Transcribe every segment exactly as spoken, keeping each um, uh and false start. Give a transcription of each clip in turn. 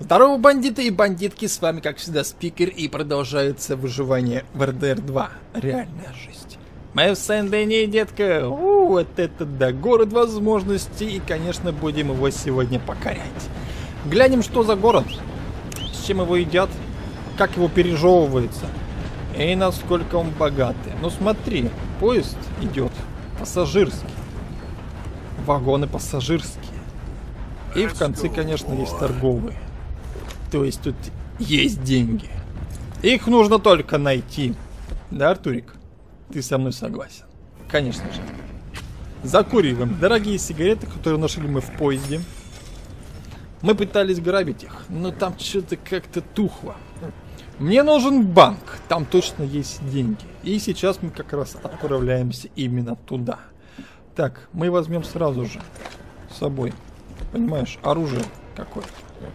Здорово, бандиты и бандитки, с вами, как всегда, Спикер, и продолжается выживание в эр дэ эр два. Реальная жизнь. Мы в Сен-Дени, детка. У, вот это да, город возможностей, и, конечно, будем его сегодня покорять. Глянем, что за город, с чем его едят, как его пережевывается, и насколько он богатый. Ну смотри, поезд идет пассажирский, вагоны пассажирские. И в конце, конечно, есть торговые. То есть тут есть деньги. Их нужно только найти. Да, Артурик? Ты со мной согласен? Конечно же. Закуриваем дорогие сигареты, которые нашли мы в поезде. Мы пытались грабить их, но там что-то как-то тухло. Мне нужен банк. Там точно есть деньги. И сейчас мы как раз отправляемся именно туда. Так, мы возьмем сразу же с собой, понимаешь, оружие какое-то.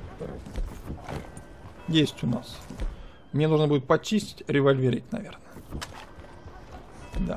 Есть у нас. Мне нужно будет почистить, револьверить, наверное. Да.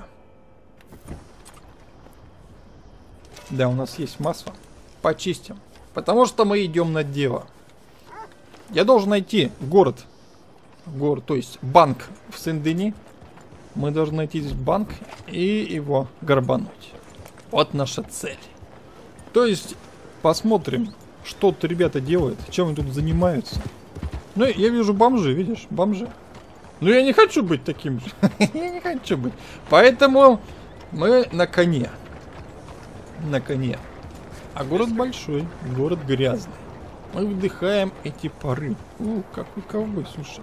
Да, у нас есть масло. Почистим. Потому что мы идем на дело. Я должен найти город. Город, то есть банк в Сен-Дени. Мы должны найти здесь банк и его грабануть. Вот наша цель. То есть посмотрим, что тут ребята делают, чем они тут занимаются. Ну, я вижу бомжи, видишь, бомжи. Но я не хочу быть таким же. Я не хочу быть. Поэтому мы на коне. На коне. А город большой, город грязный. Мы вдыхаем эти пары. У, какой ковбой, слушай.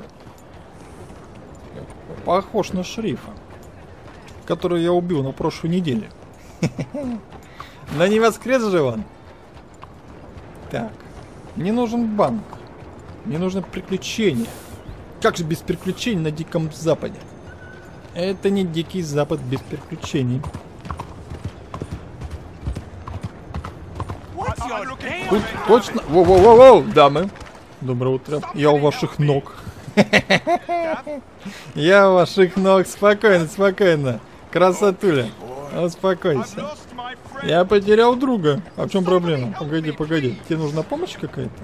Похож на шерифа, которого я убил на прошлой неделе. Но не воскрес же он. Так, мне нужен банк. Мне нужно приключение. Как же без приключений на Диком Западе? Это не Дикий Запад без приключений. Тут точно... Воу-воу-воу-воу, дамы. Доброе утро. Я у ваших ног. Я у ваших ног. Спокойно, спокойно. Красотуля. Успокойся. Я потерял друга. А в чем проблема? Погоди, погоди. Тебе нужна помощь какая-то?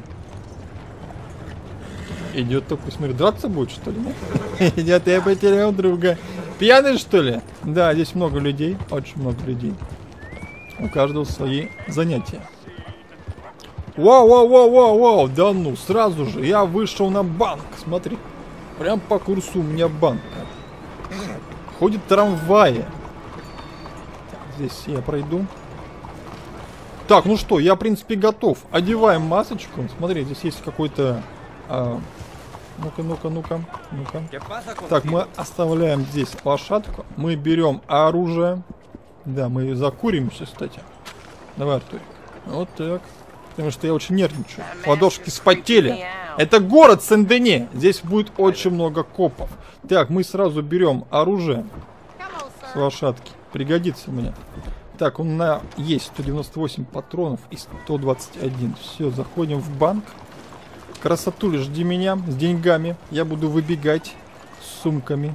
Идет такой, смотри, драться будет, что ли? Идет, я потерял друга. Пьяный, что ли? Да, здесь много людей. Очень много людей. У каждого свои занятия. Вау, вау, вау, вау, вау. Да ну, сразу же я вышел на банк. Смотри. Прям по курсу у меня банк. Ходит трамваи. Так, здесь я пройду. Так, ну что, я в принципе готов. Одеваем масочку. Смотри, здесь есть какой-то... А, ну-ка, ну-ка, ну-ка, ну-ка. Так, мы оставляем здесь лошадку. Мы берем оружие. Да, мы закуримся, кстати. Давай, Артурик. Вот так. Потому что я очень нервничаю. Ладошки вспотели. Это город Сен-Дени. Здесь будет очень много копов. Так, мы сразу берем оружие с лошадки. Пригодится мне. Так, у меня есть сто девяносто восемь патронов и сто двадцать один. Все, заходим в банк. Красотуля, жди меня с деньгами. Я буду выбегать с сумками.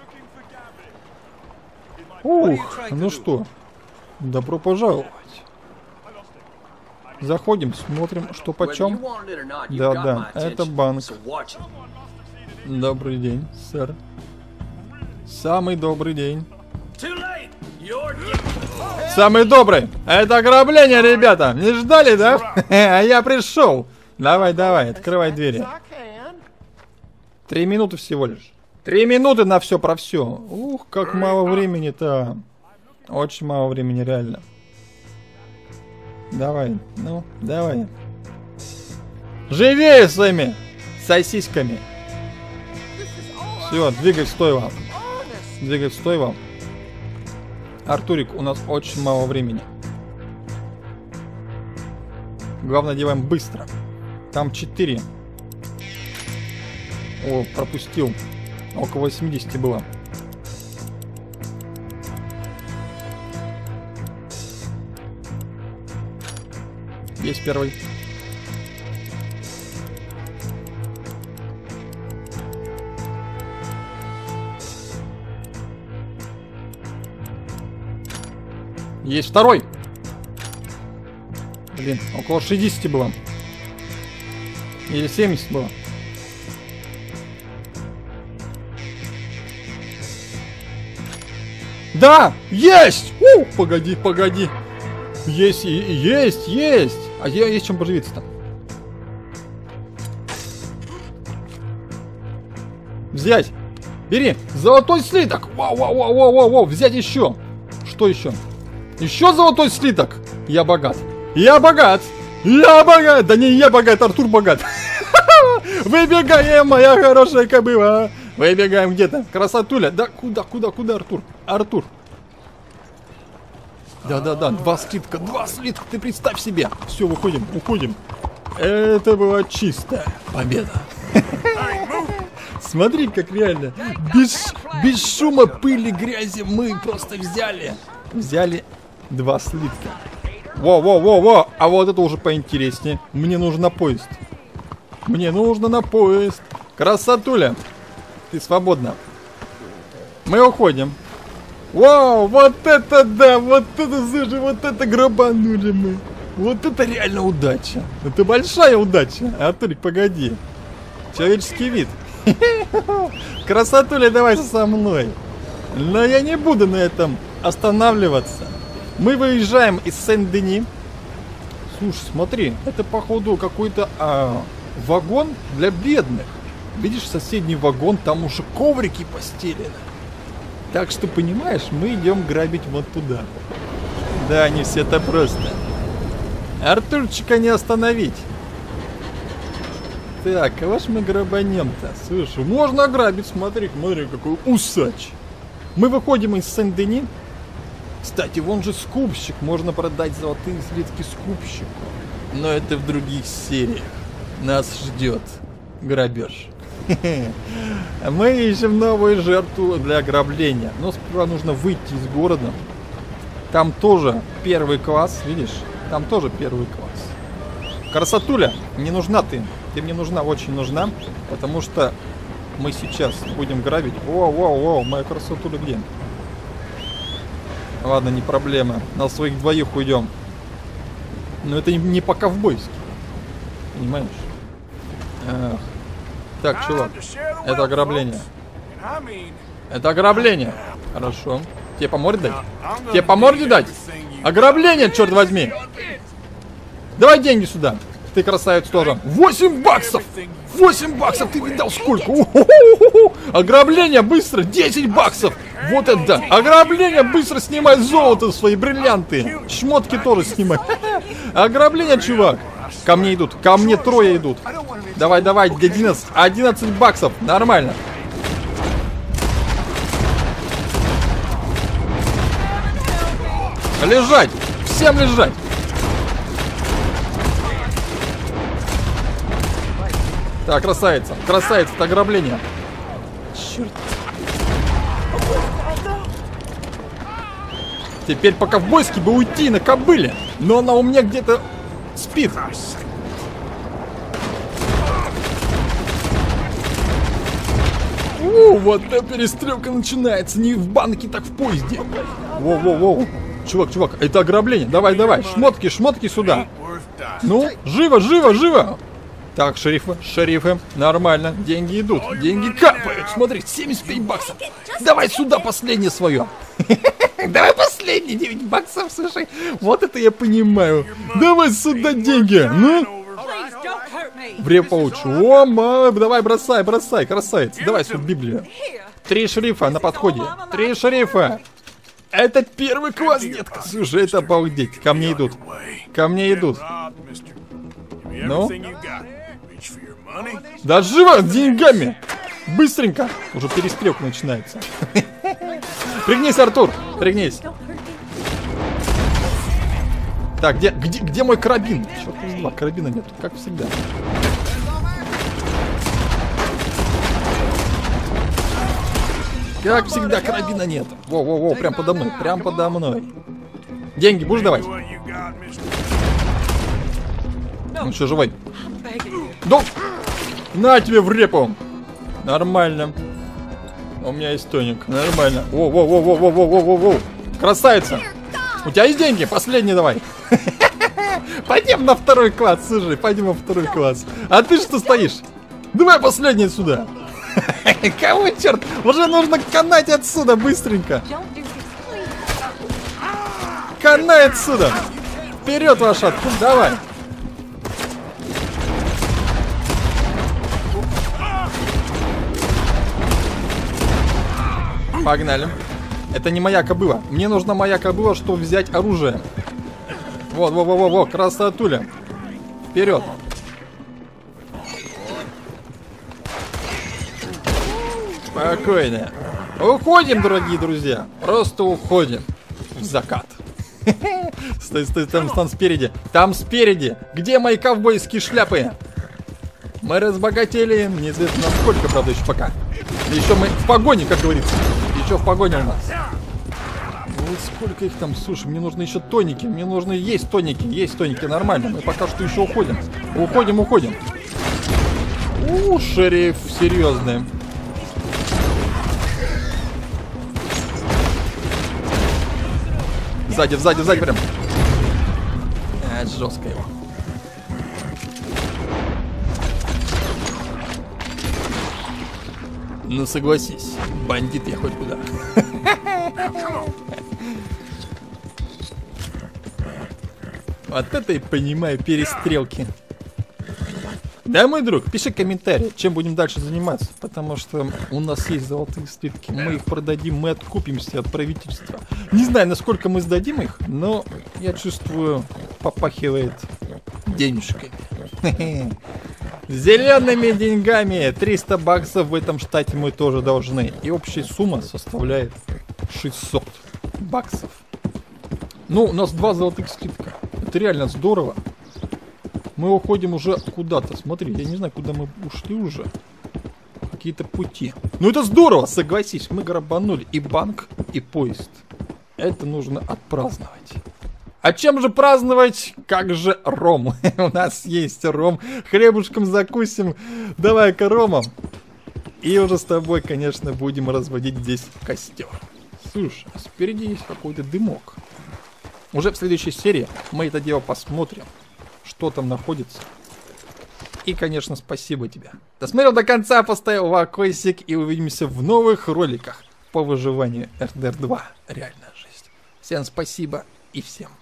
Ух, ну что, добро пожаловать. Заходим, смотрим, что почем. Да, да, это банк. Добрый день, сэр. Самый добрый день. Самый добрый. Это ограбление, ребята. Не ждали, да? А я пришел. Давай, давай, открывай двери. Три минуты всего лишь. Три минуты на все про все. Ух, как мало времени-то. Очень мало времени, реально. Давай, ну, давай. Живее своими сосисками. Все, двигай в стойло. Двигай в стойло. Артурик, у нас очень мало времени. Главное, делаем быстро. Там четыре. О, пропустил. Около восьмидесяти было. Есть первый. Есть второй. Блин, около шестидесяти было. Или семьдесят было? Да! Есть! У, погоди, погоди. Есть, есть, есть. А я есть чем поживиться-то. Взять. Бери. Золотой слиток. Вау, вау, вау, вау, вау, вау. Взять еще. Что еще? Еще золотой слиток. Я богат. Я богат. Я богат. Да не я богат, Артур богат. Выбегаем, моя хорошая кобыла. Выбегаем где-то. Красотуля. Да куда, куда, куда, Артур? Артур. Да-да-да, два слитка, два слитка, ты представь себе. Все, выходим, уходим. Это была чистая победа. Смотри, как реально. Без, без шума, пыли, грязи мы просто взяли. Взяли два слитка. Во-во-во-во, а вот это уже поинтереснее. Мне нужно на поезд. Мне нужно на поезд. Красотуля. Ты свободна. Мы уходим. Вау, вот это да, вот это, слушай, вот это грабанули мы. Вот это реально удача. Это большая удача. Артурик, погоди. Человеческий вид. Красотуля, давай со мной. Но я не буду на этом останавливаться. Мы выезжаем из Сен-Дени. Слушай, смотри, это походу какой-то а, вагон для бедных. Видишь, соседний вагон, там уже коврики постелены. Так что, понимаешь, мы идем грабить вот туда. Да, не все это просто. Артурчика не остановить. Так, кого ж мы грабанем-то? Слушай, можно ограбить, смотри, смотри, какой усач. Мы выходим из Сен-Дени. Кстати, вон же скупщик, можно продать золотые слитки скупщику. Но это в других сериях. Нас ждет грабеж. Мы ищем новую жертву для ограбления. Но сперва нужно выйти из города. Там тоже первый класс, видишь? Там тоже первый класс. Красотуля, не нужна ты. Ты мне нужна, очень нужна. Потому что мы сейчас будем грабить. Воу, воу, воу, моя красотуля где? Ладно, не проблема. На своих двоих уйдем. Но это не по-ковбойски. Понимаешь? Ах. Так, чувак, это ограбление. Это ограбление. Хорошо. Тебе по морде дать? Тебе по морде дать? Ограбление, черт возьми. Давай деньги сюда. Ты красавец тоже. восемь баксов! восемь баксов! Ты видал сколько? У-ху-ху-ху-ху. Ограбление быстро! десять баксов! Вот это! Ограбление быстро! Снимай золото, свои бриллианты! Шмотки тоже снимай! Ограбление, чувак! Ко мне идут! Ко мне трое идут! Давай, давай! одиннадцать! одиннадцать баксов! Нормально! Лежать! Всем лежать! Так, красавица, красавица, это ограбление. Черт. Теперь по-ковбойски бы уйти на кобыле. Но она у меня где-то спит. У, вот эта перестрелка начинается. Не в банке, так в поезде. Воу-воу-воу. Чувак, чувак, это ограбление. Давай, давай, шмотки, шмотки сюда. Ну, живо, живо, живо. Так, шерифы, шерифы, нормально, деньги идут, деньги капают, смотри, семьдесят пять баксов. Давай сюда последнее свое. Давай последние девять баксов, слушай, вот это я понимаю. Давай сюда деньги, ну. Время получше. О, мама, давай бросай, бросай, красавец. Давай сюда Библию. Три шерифа на подходе, три шерифа. Это первый класс, детка. Слушай, это обалдеть, ко мне идут, ко мне идут. Ну? Да живо, деньгами! Быстренько! Уже перестрелка начинается. Пригнись, Артур! Пригнись! Так, где, где, где мой карабин? Черт из два, карабина нет, как всегда. Как всегда, карабина нет. Во-во-во, прям подо мной, прям подо мной. Деньги будешь давать? Ну что, живой? Да! На тебе в репу! Нормально. У меня есть тоник. Нормально. Во-во-во-во-во-во-во-во! Красавица! У тебя есть деньги? Последний давай. Пойдем на второй класс, слушай, пойдем во второй класс. А ты что стоишь? Давай последний сюда. Кого, черт? Уже нужно канать отсюда быстренько. Канай отсюда. Вперед, лошадку, давай. Погнали. Это не моя кобыла. Мне нужна моя кобыла, чтобы взять оружие. Вот, во, во, во, во, красотуля. Вперед. Спокойно. Уходим, дорогие друзья. Просто уходим. В закат. Стой, стой, там, там спереди. Там спереди. Где мои ковбойские шляпы? Мы разбогатели. Неизвестно насколько, правда, еще пока. Еще мы в погоне, как говорится. Еще в погоне у нас. Вот сколько их там. Слушай, мне нужны еще тоники. Мне нужны... Есть тоники, есть тоники. Нормально. Мы пока что еще уходим. Уходим, уходим. У, шериф серьезный. Сзади, сзади, сзади прям. А, жестко его. Ну согласись, бандит я хоть куда. Вот это и понимаю перестрелки. Да, мой друг, пиши комментарий, чем будем дальше заниматься, потому что у нас есть золотые слитки, мы их продадим, мы откупимся от правительства. Не знаю, насколько мы сдадим их, но я чувствую, попахивает денежками. Зелеными деньгами. триста баксов в этом штате мы тоже должны. И общая сумма составляет шестьсот баксов. Ну, у нас два золотых слитка. Это реально здорово. Мы уходим уже куда-то. Смотри, я не знаю, куда мы ушли уже. Какие-то пути. Ну это здорово, согласись. Мы грабанули и банк, и поезд. Это нужно отпраздновать. А чем же праздновать? Как же ром? У нас есть ром. Хлебушком закусим. Давай-ка ромом. И уже с тобой, конечно, будем разводить здесь костер. Слушай, а спереди есть какой-то дымок. Уже в следующей серии мы это дело посмотрим. Что там находится. И, конечно, спасибо тебе. Досмотрел до конца, поставил лайкосик. И увидимся в новых роликах по выживанию эр дэ эр два. Реальная жизнь. Всем спасибо и всем